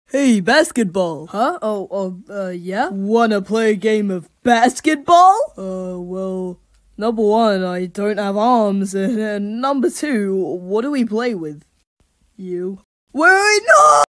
Hey, basketball. Huh? Yeah? Wanna play a game of basketball? Well, number one, I don't have arms, and number two, what do we play with? You. Wait, no!